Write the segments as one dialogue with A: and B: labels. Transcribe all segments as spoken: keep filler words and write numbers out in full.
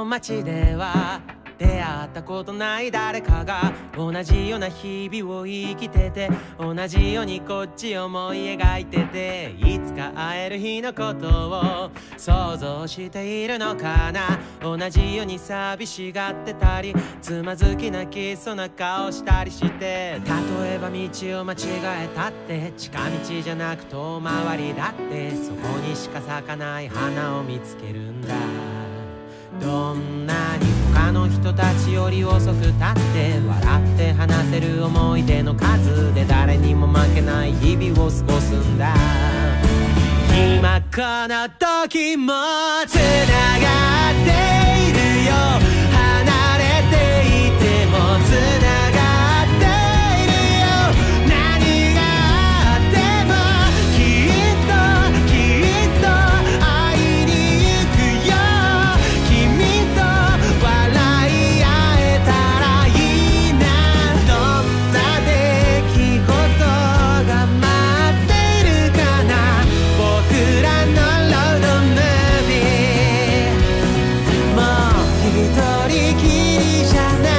A: 街では出会ったことない誰かが同じような日々を生きてて、同じようにこっち思い描いてて、いつか会える日のことを想像しているのかな。同じように寂しがってたり、つまずき泣きそうな顔したりして、例えば道を間違えたって近道じゃなく遠回りだって、そこにしか咲かない花を見つけるんだ。どんなに他の人たちより遅くたって笑って話せる思い出の数で誰にも負けない日々を過ごすんだ。今この時もつながっているよ、離れていてもつながっているよ。何があってもきっときっと会いに行くよ。君と笑い合えたらいいな。どんな出来事が待っているかな。僕らのロードムービー、もう一人きりじゃない。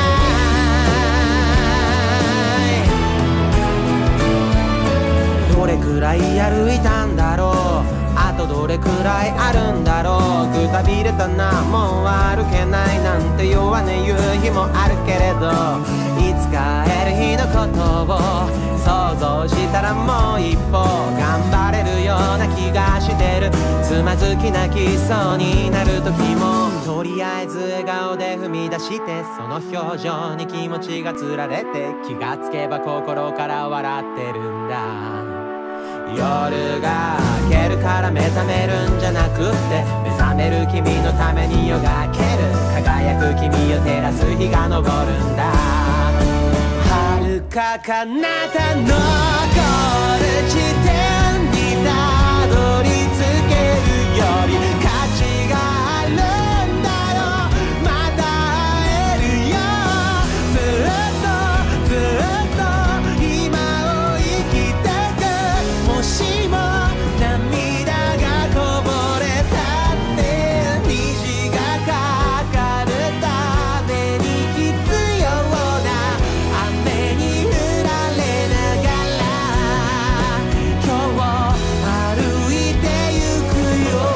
A: どれくらい歩いたんだろう、あとどれくらいあるんだろう。くたびれたな、もう歩けないなんて弱音言う日もあるけれど、いつか会える日のことを想像したらもう一歩頑張れるような気がしてる。つまずき泣きそうになる時もとりあえず笑顔で踏み出して、その表情に気持ちがつられて、気がつけば心から笑ってるんだ。夜が明けるから目覚めるんじゃなくって、目覚める君のために夜が明ける。輝く君を照らす日が昇るんだ。遥か彼方のゴール地点にたどり着けるより価値があるんだろう。また会えるよ。ずっとずっと今を生きてく。もしも涙がこぼれたって虹がかかるために必要な雨に降られながら今日歩いてゆくよ。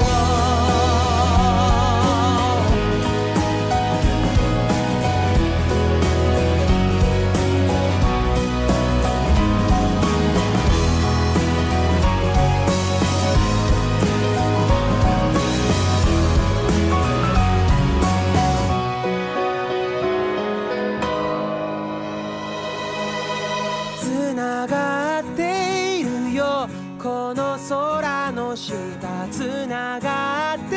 A: つながっているよ、この空の下つながって